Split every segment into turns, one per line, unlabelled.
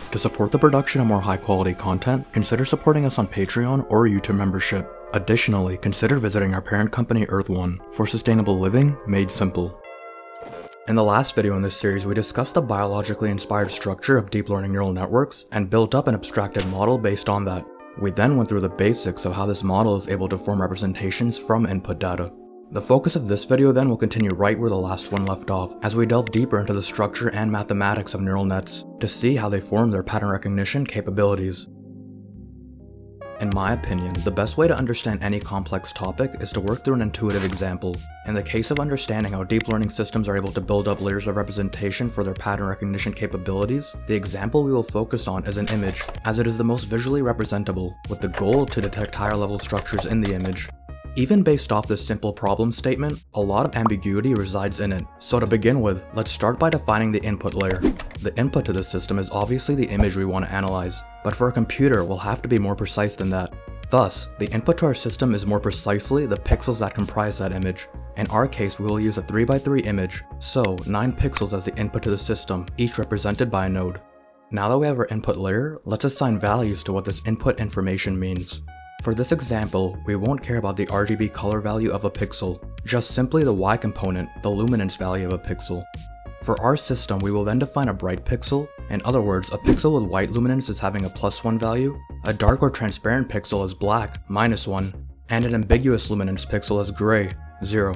To support the production of more high quality content, consider supporting us on Patreon or YouTube membership. Additionally, consider visiting our parent company EarthOne for sustainable living made simple. In the last video in this series, we discussed the biologically inspired structure of deep learning neural networks and built up an abstracted model based on that. We then went through the basics of how this model is able to form representations from input data. The focus of this video then will continue right where the last one left off, as we delve deeper into the structure and mathematics of neural nets to see how they form their pattern recognition capabilities. In my opinion, the best way to understand any complex topic is to work through an intuitive example. In the case of understanding how deep learning systems are able to build up layers of representation for their pattern recognition capabilities, the example we will focus on is an image, as it is the most visually representable, with the goal to detect higher level structures in the image. Even based off this simple problem statement, a lot of ambiguity resides in it. So to begin with, let's start by defining the input layer. The input to the system is obviously the image we want to analyze, but for a computer we'll have to be more precise than that. Thus, the input to our system is more precisely the pixels that comprise that image. In our case, we will use a 3x3 image, so 9 pixels as the input to the system, each represented by a node. Now that we have our input layer, let's assign values to what this input information means. For this example, we won't care about the RGB color value of a pixel, just simply the Y component, the luminance value of a pixel. For our system, we will then define a bright pixel. In other words, a pixel with white luminance is having a +1 value, a dark or transparent pixel is black, -1, and an ambiguous luminance pixel is gray, 0.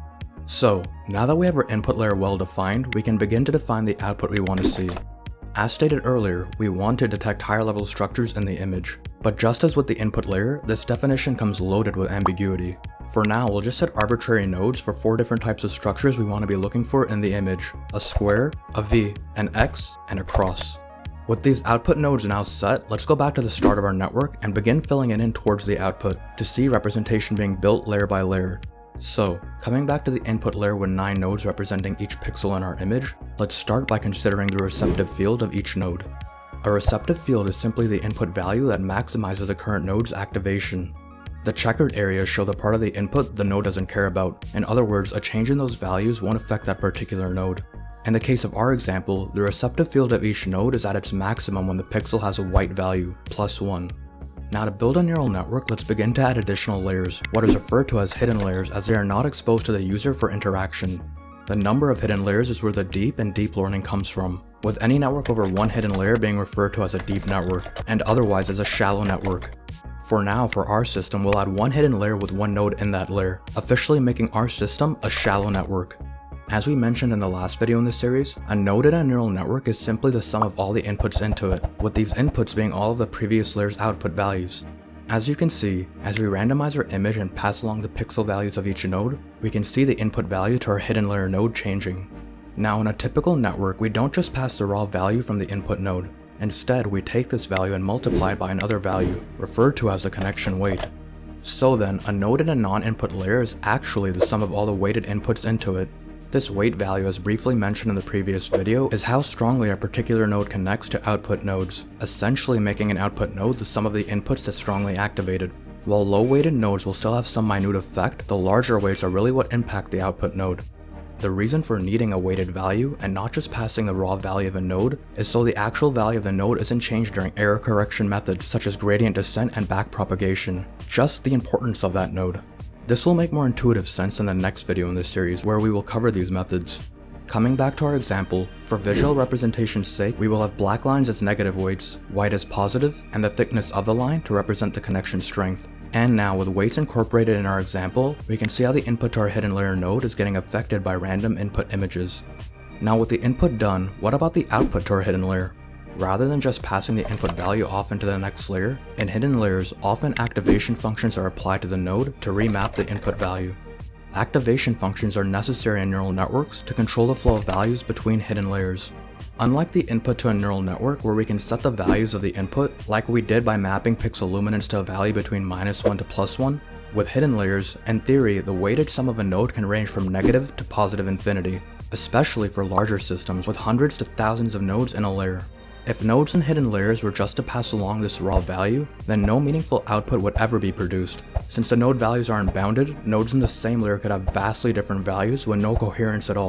So, now that we have our input layer well defined, we can begin to define the output we want to see. As stated earlier, we want to detect higher level structures in the image. But just as with the input layer, this definition comes loaded with ambiguity. For now, we'll just set arbitrary nodes for 4 different types of structures we want to be looking for in the image: a square, a V, an X, and a cross. With these output nodes now set, let's go back to the start of our network and begin filling it in towards the output to see representation being built layer by layer. So, coming back to the input layer with 9 nodes representing each pixel in our image, let's start by considering the receptive field of each node. A receptive field is simply the input value that maximizes the current node's activation. The checkered areas show the part of the input the node doesn't care about. In other words, a change in those values won't affect that particular node. In the case of our example, the receptive field of each node is at its maximum when the pixel has a white value, +1. Now to build a neural network, let's begin to add additional layers, what is referred to as hidden layers, as they are not exposed to the user for interaction. The number of hidden layers is where the deep in deep learning comes from, with any network over 1 hidden layer being referred to as a deep network, and otherwise as a shallow network. For now, for our system, we'll add 1 hidden layer with 1 node in that layer, officially making our system a shallow network. As we mentioned in the last video in this series, a node in a neural network is simply the sum of all the inputs into it, with these inputs being all of the previous layer's output values. As you can see, as we randomize our image and pass along the pixel values of each node, we can see the input value to our hidden layer node changing. Now in a typical network, we don't just pass the raw value from the input node. Instead, we take this value and multiply it by another value, referred to as the connection weight. So then, a node in a non-input layer is actually the sum of all the weighted inputs into it. This weight value, as briefly mentioned in the previous video, is how strongly a particular node connects to output nodes, essentially making an output node the sum of the inputs that's strongly activated. While low-weighted nodes will still have some minute effect, the larger weights are really what impact the output node. The reason for needing a weighted value, and not just passing the raw value of a node, is so the actual value of the node isn't changed during error correction methods such as gradient descent and backpropagation, just the importance of that node. This will make more intuitive sense in the next video in this series, where we will cover these methods. Coming back to our example, for visual representation's sake, we will have black lines as negative weights, white as positive, and the thickness of the line to represent the connection strength. And now, with weights incorporated in our example, we can see how the input to our hidden layer node is getting affected by random input images. Now with the input done, what about the output to our hidden layer? Rather than just passing the input value off into the next layer, in hidden layers, often activation functions are applied to the node to remap the input value. Activation functions are necessary in neural networks to control the flow of values between hidden layers. Unlike the input to a neural network where we can set the values of the input, like we did by mapping pixel luminance to a value between -1 to +1, with hidden layers, in theory, the weighted sum of a node can range from negative to positive infinity, especially for larger systems with hundreds to thousands of nodes in a layer. If nodes and hidden layers were just to pass along this raw value, then no meaningful output would ever be produced. Since the node values aren't bounded, nodes in the same layer could have vastly different values with no coherence at all.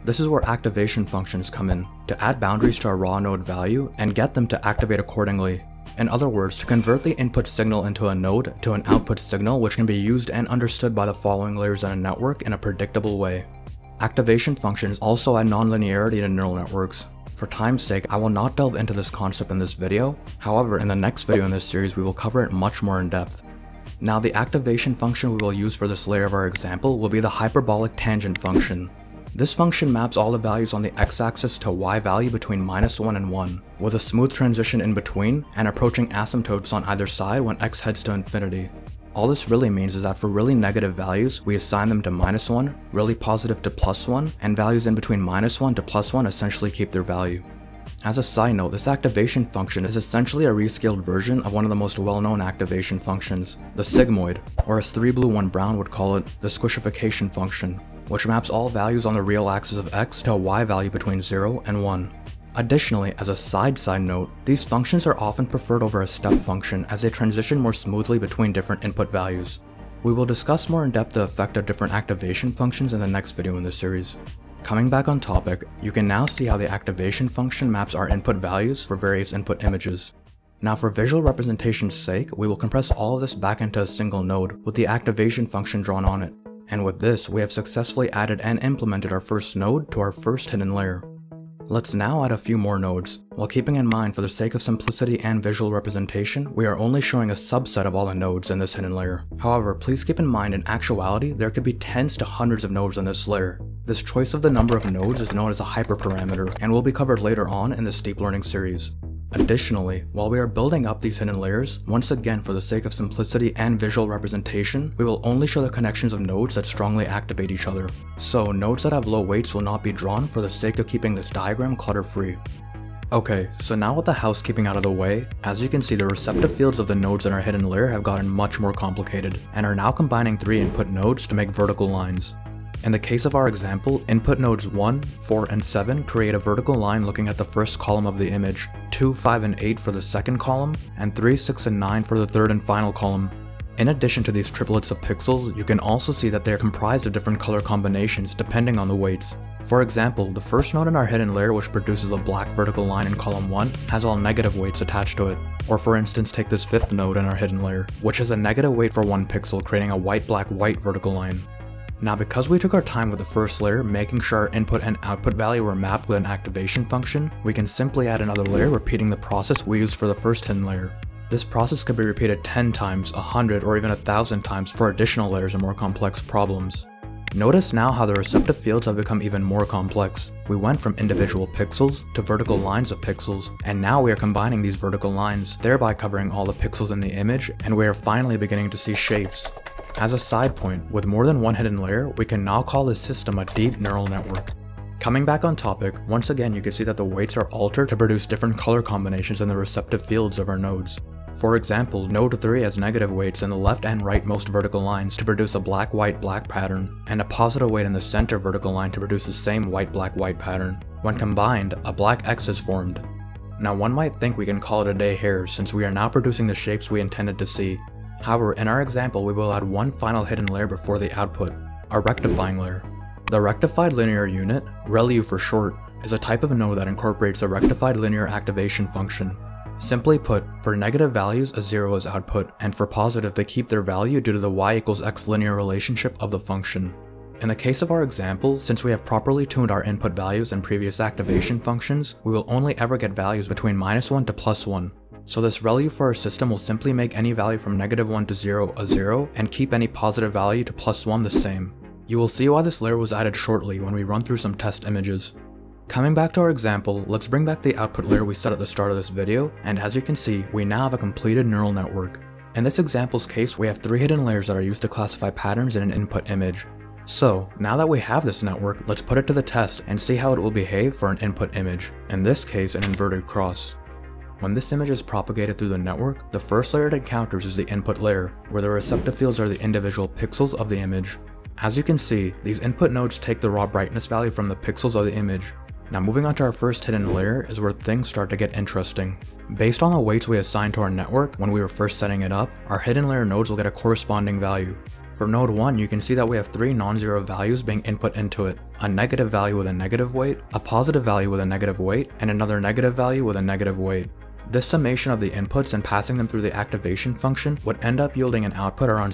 This is where activation functions come in, to add boundaries to a raw node value and get them to activate accordingly. In other words, to convert the input signal into a node to an output signal which can be used and understood by the following layers in a network in a predictable way. Activation functions also add nonlinearity to neural networks. For time's sake, I will not delve into this concept in this video. However, in the next video in this series, we will cover it much more in depth. Now, the activation function we will use for this layer of our example will be the hyperbolic tangent function. This function maps all the values on the x-axis to y value between -1 and 1, with a smooth transition in between and approaching asymptotes on either side when x heads to infinity. All this really means is that for really negative values, we assign them to -1, really positive to +1, and values in between -1 to +1 essentially keep their value. As a side note, this activation function is essentially a rescaled version of one of the most well-known activation functions, the sigmoid, or as 3Blue1Brown would call it, the squishification function, which maps all values on the real axis of x to a y value between 0 and 1. Additionally, as a side note, these functions are often preferred over a step function as they transition more smoothly between different input values. We will discuss more in depth the effect of different activation functions in the next video in this series. Coming back on topic, you can now see how the activation function maps our input values for various input images. Now, for visual representation's sake, we will compress all of this back into a single node with the activation function drawn on it. And with this, we have successfully added and implemented our first node to our first hidden layer. Let's now add a few more nodes. While keeping in mind for the sake of simplicity and visual representation, we are only showing a subset of all the nodes in this hidden layer. However, please keep in mind in actuality, there could be tens to hundreds of nodes in this layer. This choice of the number of nodes is known as a hyperparameter and will be covered later on in this deep learning series. Additionally, while we are building up these hidden layers, once again for the sake of simplicity and visual representation, we will only show the connections of nodes that strongly activate each other. So nodes that have low weights will not be drawn for the sake of keeping this diagram clutter-free. Okay, so now with the housekeeping out of the way, as you can see the receptive fields of the nodes in our hidden layer have gotten much more complicated, and are now combining 3 input nodes to make vertical lines. In the case of our example, input nodes 1, 4, and 7 create a vertical line looking at the first column of the image, 2, 5, and 8 for the second column, and 3, 6, and 9 for the third and final column. In addition to these triplets of pixels, you can also see that they are comprised of different color combinations depending on the weights. For example, the first node in our hidden layer which produces a black vertical line in column 1 has all negative weights attached to it. Or for instance, take this fifth node in our hidden layer, which has a negative weight for 1 pixel creating a white-black-white vertical line. Now, because we took our time with the first layer, making sure our input and output value were mapped with an activation function, we can simply add another layer repeating the process we used for the first hidden layer. This process could be repeated 10 times, 100, or even 1,000 times for additional layers and more complex problems. Notice now how the receptive fields have become even more complex. We went from individual pixels to vertical lines of pixels, and now we are combining these vertical lines, thereby covering all the pixels in the image, and we are finally beginning to see shapes. As a side point, with more than one hidden layer, we can now call this system a deep neural network. Coming back on topic, once again you can see that the weights are altered to produce different color combinations in the receptive fields of our nodes. For example, node 3 has negative weights in the left and rightmost vertical lines to produce a black-white-black pattern, and a positive weight in the center vertical line to produce the same white-black-white pattern. When combined, a black X is formed. Now one might think we can call it a day here since we are now producing the shapes we intended to see. However, in our example, we will add one final hidden layer before the output, a rectifying layer. The rectified linear unit, ReLU for short, is a type of node that incorporates a rectified linear activation function. Simply put, for negative values, a 0 is output, and for positive, they keep their value due to the y equals x linear relationship of the function. In the case of our example, since we have properly tuned our input values and previous activation functions, we will only ever get values between -1 to +1. So this ReLU for our system will simply make any value from -1 to 0 a 0, and keep any positive value to +1 the same. You will see why this layer was added shortly when we run through some test images. Coming back to our example, let's bring back the output layer we set at the start of this video, and as you can see, we now have a completed neural network. In this example's case, we have 3 hidden layers that are used to classify patterns in an input image. So, now that we have this network, let's put it to the test and see how it will behave for an input image, in this case an inverted cross. When this image is propagated through the network, the first layer it encounters is the input layer, where the receptive fields are the individual pixels of the image. As you can see, these input nodes take the raw brightness value from the pixels of the image. Now moving on to our first hidden layer is where things start to get interesting. Based on the weights we assigned to our network when we were first setting it up, our hidden layer nodes will get a corresponding value. For node 1, you can see that we have 3 non-zero values being input into it, a negative value with a negative weight, a positive value with a negative weight, and another negative value with a negative weight. This summation of the inputs and passing them through the activation function would end up yielding an output around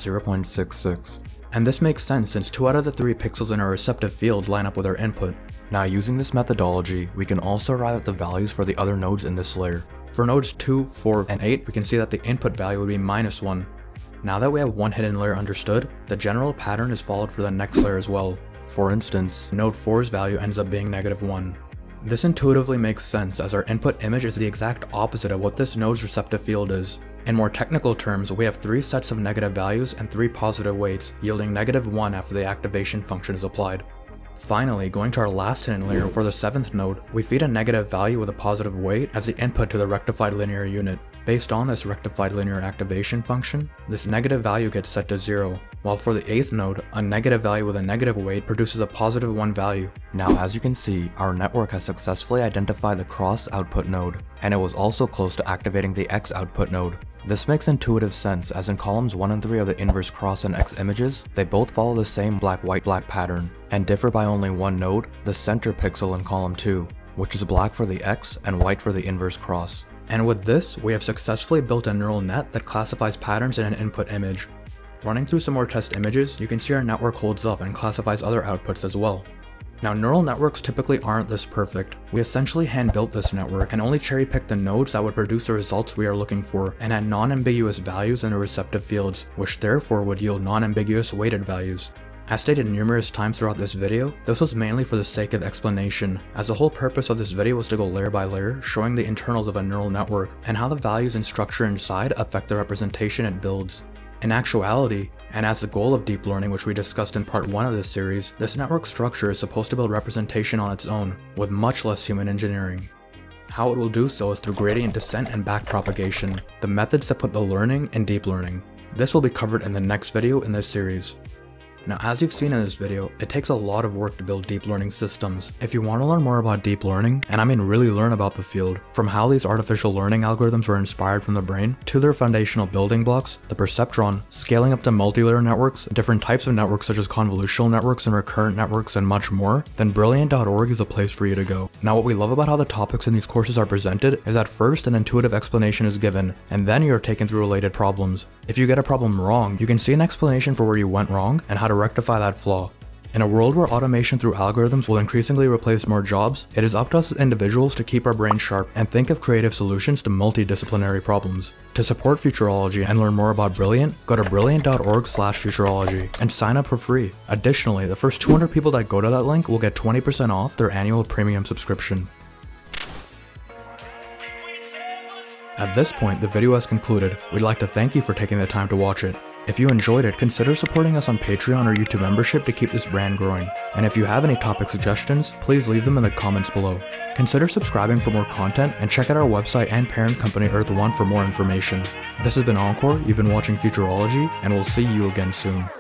0.66. And this makes sense since 2 out of the 3 pixels in our receptive field line up with our input. Now using this methodology, we can also arrive at the values for the other nodes in this layer. For nodes 2, 4, and 8, we can see that the input value would be -1. Now that we have one hidden layer understood, the general pattern is followed for the next layer as well. For instance, node 4's value ends up being -1. This intuitively makes sense as our input image is the exact opposite of what this node's receptive field is. In more technical terms, we have 3 sets of negative values and 3 positive weights, yielding -1 after the activation function is applied. Finally, going to our last hidden layer for the 7th node, we feed a negative value with a positive weight as the input to the rectified linear unit. Based on this rectified linear activation function, this negative value gets set to 0, while for the 8th node, a negative value with a negative weight produces a +1 value. Now as you can see, our network has successfully identified the cross output node, and it was also close to activating the X output node. This makes intuitive sense as in columns 1 and 3 of the inverse cross and X images, they both follow the same black-white-black pattern, and differ by only one node, the center pixel in column 2, which is black for the X and white for the inverse cross. And with this, we have successfully built a neural net that classifies patterns in an input image. Running through some more test images, you can see our network holds up and classifies other outputs as well. Now neural networks typically aren't this perfect. We essentially hand-built this network and only cherry-picked the nodes that would produce the results we are looking for and had non-ambiguous values in the receptive fields, which therefore would yield non-ambiguous weighted values. As stated numerous times throughout this video, this was mainly for the sake of explanation, as the whole purpose of this video was to go layer by layer, showing the internals of a neural network and how the values and structure inside affect the representation it builds. In actuality, and as the goal of deep learning which we discussed in part 1 of this series, this network structure is supposed to build representation on its own, with much less human engineering. How it will do so is through gradient descent and backpropagation, the methods that put the learning in deep learning. This will be covered in the next video in this series. Now as you've seen in this video, it takes a lot of work to build deep learning systems. If you want to learn more about deep learning, and I mean really learn about the field, from how these artificial learning algorithms were inspired from the brain, to their foundational building blocks, the perceptron, scaling up to multi-layer networks, different types of networks such as convolutional networks and recurrent networks and much more, then brilliant.org is a place for you to go. Now what we love about how the topics in these courses are presented is that first an intuitive explanation is given, and then you are taken through related problems. If you get a problem wrong, you can see an explanation for where you went wrong and how to rectify that flaw. In a world where automation through algorithms will increasingly replace more jobs, it is up to us as individuals to keep our brains sharp and think of creative solutions to multidisciplinary problems. To support Futurology and learn more about Brilliant, go to brilliant.org/futurology and sign up for free. Additionally, the first 200 people that go to that link will get 20% off their annual premium subscription. At this point, the video has concluded. We'd like to thank you for taking the time to watch it. If you enjoyed it, consider supporting us on Patreon or YouTube membership to keep this brand growing. And if you have any topic suggestions, please leave them in the comments below. Consider subscribing for more content and check out our website and parent company EarthOne for more information. This has been Encore, you've been watching Futurology, and we'll see you again soon.